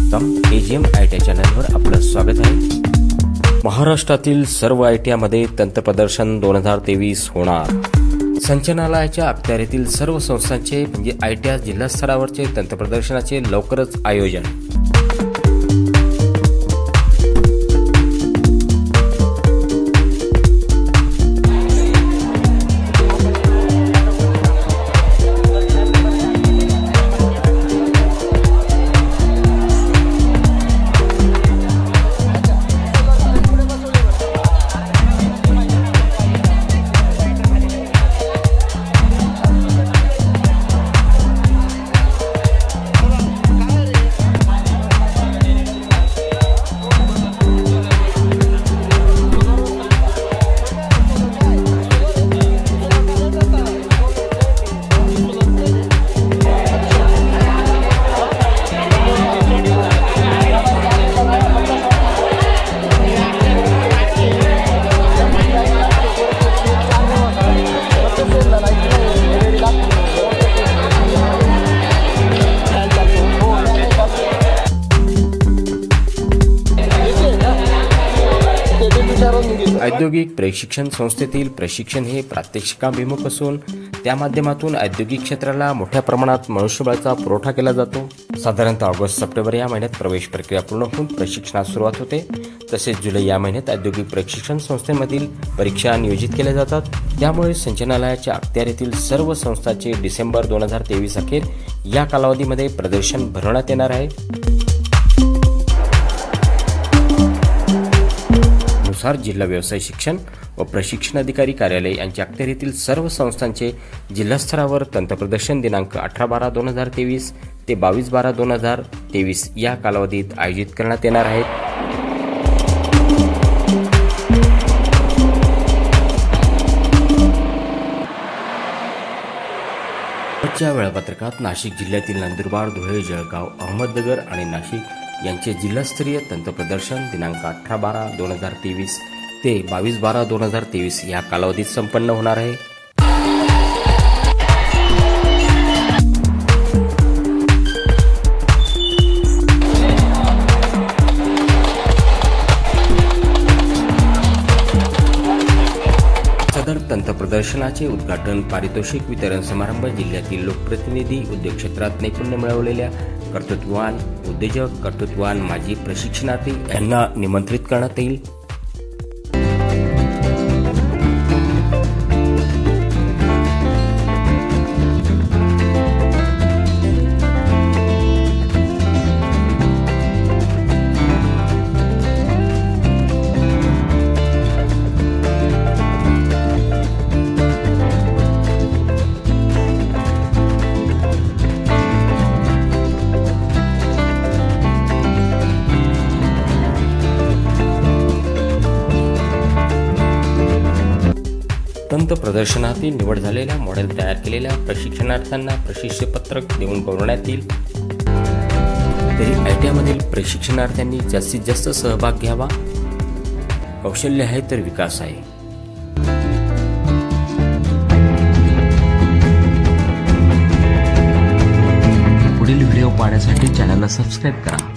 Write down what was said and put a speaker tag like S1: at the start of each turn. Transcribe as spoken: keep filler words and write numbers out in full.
S1: स्वागतम AGM IT चॅनलवर आपलं स्वागत आहे। महाराष्ट्रातील सर्व आयटीआयमध्ये तंत्रप्रदर्शन दोन हजार तेवीस होणार। संचालनालयाच्या अखत्यारीतील सर्व संस्थांचे म्हणजे आयटीआय जिल्हा स्तरावरचे तंत्रप्रदर्शनाचे लवकरच आयोजन। औद्योगिक प्रशिक्षण संस्थेतील प्रशिक्षण हे प्रात्यक्षिकाभिमुख असून त्या माध्यमातून औद्योगिक क्षेत्राला मोठ्या प्रमाणात मनुष्यबळाचा पुरवठा केला जातो। साधारणतः ऑगस्ट सप्टेंबर या महिन्यात प्रवेश प्रक्रिया पूर्ण होऊन प्रशिक्षणास सुरुवात होते। तसेच जुलै या महिन्यात औद्योगिक प्रशिक्षण संस्थेमधील परीक्षा नियोजित केल्या जातात। त्यामुळे संचालनालयाच्या अखत्यारीतील सर्व संस्थांचे डिसेंबर दोन हजार तेवीस अखेर या कालावधीमध्ये प्रदर्शन भरवण्यात येणार आहे। नुसार जिल्हा व्यवसाय शिक्षण व प्रशिक्षण अधिकारी कार्यालय यांच्या अखत्यारीतील सर्व संस्थांचे जिल्हास्तरावर तंत्रप्रदर्शन दिनांक अठरा बारा दोन हजार तेवीस ते बावीस बारा दोन हजार तेवीस या कालावधीत आयोजित करण्यात येणार आहेत। आजच्या वेळापत्रकात नाशिक जिल्ह्यातील नंदुरबार, धुळे, जळगाव, अहमदनगर आणि नाशिक यांचे जिल्हास्तरीय तंत्रप्रदर्शन दिनांक अठरा बारा दोन हजार तेवीस ते बावीस बारा दोन हजार तेवीस या कालावधीत संपन्न होणार आहे। सदर तंत्रप्रदर्शनाचे उद्घाटन पारितोषिक वितरण समारंभ जिल्ह्यातील लोकप्रतिनिधी, उद्योग क्षेत्रात नैपुण्य मिळवलेल्या कर्तृत्ववान उद्योजक, कर्तृत्ववान माजी प्रशिक्षणार्थी यांना निमंत्रित करण्यात येईल। तंत्र प्रदर्शनातील निवड झालेल्या मॉडेल तयार केलेल्या प्रशिक्षणार्थ्यांना प्रशिक्षपत्रक देऊन गौरवण्यात येईल। तरी आयटीआयमधील प्रशिक्षणार्थ्यांनी जास्तीत जास्त सहभाग घ्यावा। कौशल्य आहे तर विकास आहे। पुढील व्हिडिओ पाहण्यासाठी चॅनलला सबस्क्राईब करा।